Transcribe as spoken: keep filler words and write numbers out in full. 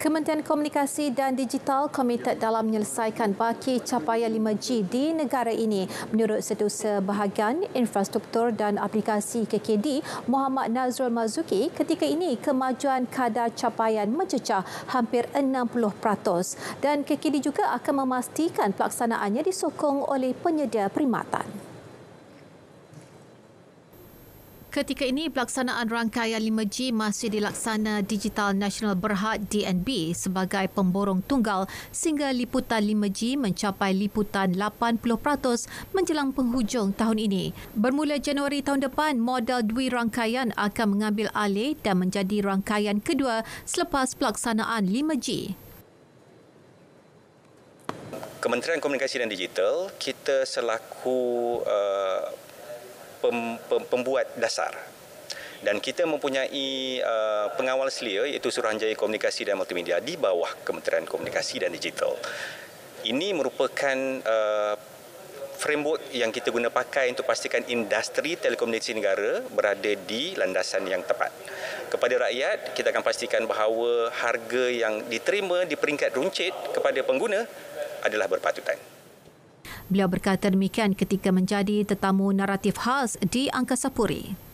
Kementerian Komunikasi dan Digital komited dalam menyelesaikan baki capaian lima G di negara ini. Menurut Setiausaha Bahagian Infrastruktur dan Aplikasi K K D, Muhammad Nazrul Marzuki, ketika ini kemajuan kadar capaian mencecah hampir enam puluh peratus dan K K D juga akan memastikan pelaksanaannya disokong oleh penyedia perkhidmatan. Ketika ini, pelaksanaan rangkaian lima G masih dilaksana Digital Nasional Berhad D N B sebagai pemborong tunggal sehingga liputan lima G mencapai liputan lapan puluh peratus menjelang penghujung tahun ini. Bermula Januari tahun depan, model dui rangkaian akan mengambil alih dan menjadi rangkaian kedua selepas pelaksanaan lima G. Kementerian Komunikasi dan Digital, kita selaku uh, pembuat dasar dan kita mempunyai uh, pengawal selia iaitu Suruhanjaya Komunikasi dan Multimedia di bawah Kementerian Komunikasi dan Digital. Ini merupakan uh, framework yang kita guna pakai untuk pastikan industri telekomunikasi negara berada di landasan yang tepat. Kepada rakyat, kita akan pastikan bahawa harga yang diterima di peringkat runcit kepada pengguna adalah berpatutan. Beliau berkata demikian ketika menjadi tetamu naratif khas di Angkasa Puri.